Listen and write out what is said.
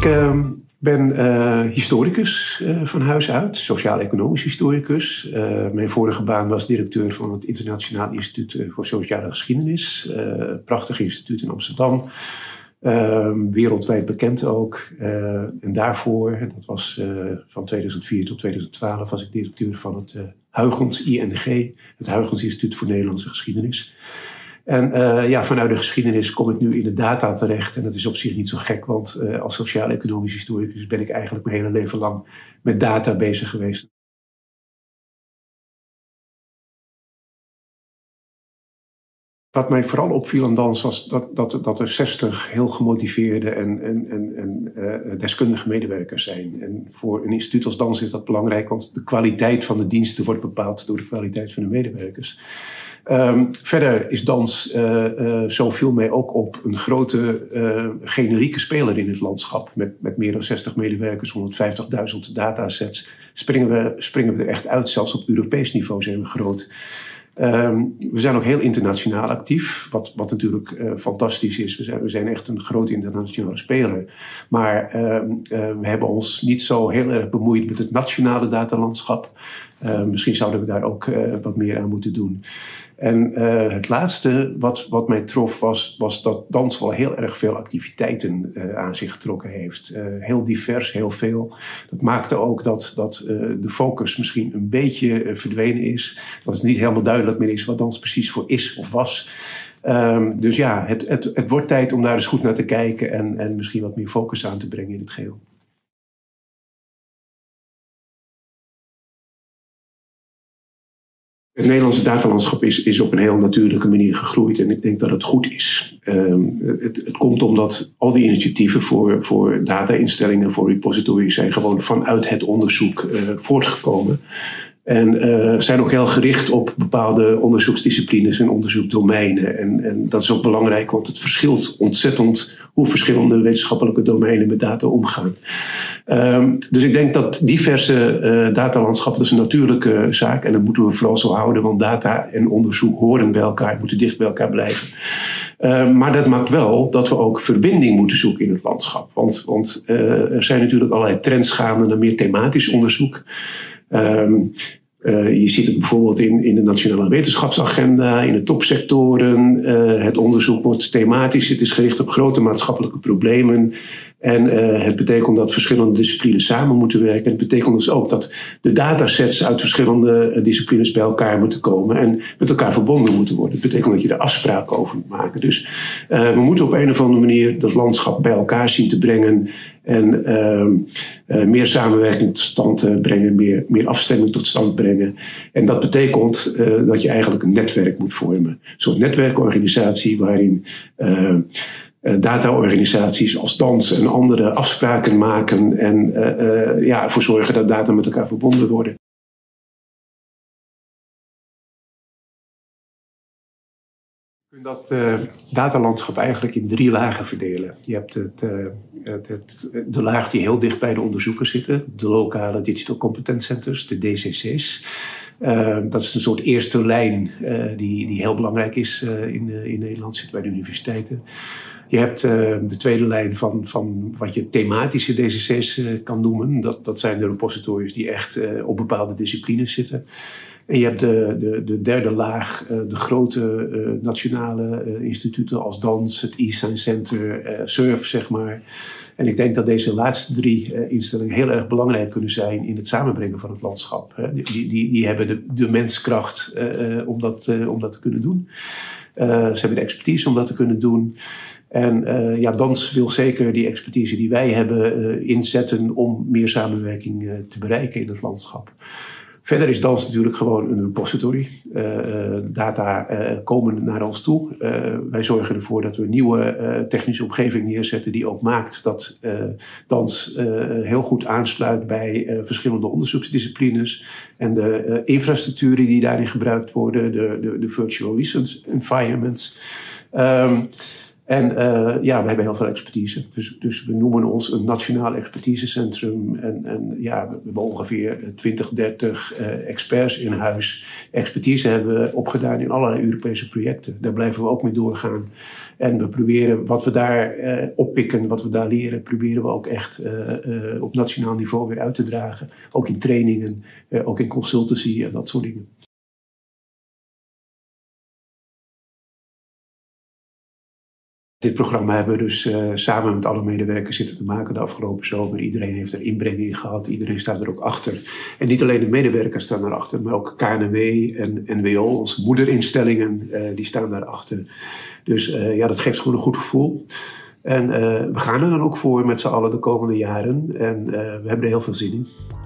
ben historicus van huis uit, sociaal-economisch historicus. Mijn vorige baan was directeur van het Internationaal Instituut voor Sociale Geschiedenis. Prachtig instituut in Amsterdam. Wereldwijd bekend ook. En daarvoor, dat was van 2004 tot 2012, was ik directeur van het Huygens ING, het Huygens Instituut voor Nederlandse Geschiedenis. En vanuit de geschiedenis kom ik nu in de data terecht. En dat is op zich niet zo gek, want als sociaal-economisch historicus ben ik eigenlijk mijn hele leven lang met data bezig geweest. Wat mij vooral opviel aan dans was dat er 60 heel gemotiveerde en deskundige medewerkers zijn. En voor een instituut als dans is dat belangrijk, want de kwaliteit van de diensten wordt bepaald door de kwaliteit van de medewerkers. Verder is dans, zo viel mij ook op, een grote generieke speler in het landschap. Met meer dan 60 medewerkers, 150.000 datasets. Springen we er echt uit, zelfs op Europees niveau zijn we groot. We zijn ook heel internationaal actief, wat natuurlijk fantastisch is. We zijn echt een groot internationale speler. Maar we hebben ons niet zo heel erg bemoeid met het nationale datalandschap. Misschien zouden we daar ook wat meer aan moeten doen. En het laatste wat mij trof was dat dans wel heel erg veel activiteiten aan zich getrokken heeft. Heel divers, heel veel. Dat maakte ook dat de focus misschien een beetje verdwenen is. Dat het niet helemaal duidelijk meer is wat dans precies voor is of was. Dus ja, het wordt tijd om daar eens goed naar te kijken en misschien wat meer focus aan te brengen in het geheel. Het Nederlandse datalandschap is op een heel natuurlijke manier gegroeid en ik denk dat het goed is. Het komt omdat al die initiatieven voor data-instellingen, voor repositories zijn gewoon vanuit het onderzoek voortgekomen. En zijn ook heel gericht op bepaalde onderzoeksdisciplines en onderzoekdomeinen. En dat is ook belangrijk, want het verschilt ontzettend hoe verschillende wetenschappelijke domeinen met data omgaan. Dus ik denk dat diverse datalandschap, dat is een natuurlijke zaak. En dat moeten we vooral zo houden, want data en onderzoek horen bij elkaar, moeten dicht bij elkaar blijven. Maar dat maakt wel dat we ook verbinding moeten zoeken in het landschap. Want er zijn natuurlijk allerlei trends gaande naar meer thematisch onderzoek. Je ziet het bijvoorbeeld in de Nationale Wetenschapsagenda, in de topsectoren. Het onderzoek wordt thematisch, het is gericht op grote maatschappelijke problemen. En het betekent dat verschillende disciplines samen moeten werken. Het betekent dus ook dat de datasets uit verschillende disciplines bij elkaar moeten komen en met elkaar verbonden moeten worden. Het betekent dat je er afspraken over moet maken. Dus we moeten op een of andere manier dat landschap bij elkaar zien te brengen en meer samenwerking tot stand brengen, meer afstemming tot stand brengen. En dat betekent dat je eigenlijk een netwerk moet vormen. Een soort netwerkorganisatie waarin dataorganisaties als dans en andere afspraken maken en ervoor zorgen dat data met elkaar verbonden worden. Je kunt dat datalandschap eigenlijk in 3 lagen verdelen. Je hebt de laag die heel dicht bij de onderzoekers zitten, de lokale Digital Competence Centers, de DCC's. Dat is een soort eerste lijn die heel belangrijk is in Nederland, zit bij de universiteiten. Je hebt de tweede lijn van wat je thematische DCC's kan noemen. Dat zijn de repositories die echt op bepaalde disciplines zitten. En je hebt de derde laag, de grote nationale instituten als DANS, het eScience Center, SURF, zeg maar. En ik denk dat deze laatste 3 instellingen heel erg belangrijk kunnen zijn in het samenbrengen van het landschap. Die hebben de menskracht om dat te kunnen doen. Ze hebben de expertise om dat te kunnen doen. En DANS wil zeker die expertise die wij hebben inzetten om meer samenwerking te bereiken in het landschap. Verder is DANS natuurlijk gewoon een repository. Data komen naar ons toe. Wij zorgen ervoor dat we een nieuwe technische omgeving neerzetten die ook maakt dat DANS heel goed aansluit bij verschillende onderzoeksdisciplines en de infrastructuren die daarin gebruikt worden, de virtual research environments. En we hebben heel veel expertise. Dus we noemen ons een nationaal expertisecentrum. En we hebben ongeveer 20, 30 experts in huis. Expertise hebben we opgedaan in allerlei Europese projecten. Daar blijven we ook mee doorgaan. En we proberen wat we daar oppikken, wat we daar leren, proberen we ook echt op nationaal niveau weer uit te dragen. Ook in trainingen, ook in consultancy en dat soort dingen. Dit programma hebben we dus samen met alle medewerkers zitten te maken de afgelopen zomer. Iedereen heeft er inbreng in gehad, iedereen staat er ook achter. En niet alleen de medewerkers staan erachter, maar ook KNW en NWO, onze moederinstellingen, die staan daarachter. Dus dat geeft gewoon een goed gevoel. En we gaan er dan ook voor met z'n allen de komende jaren. En we hebben er heel veel zin in.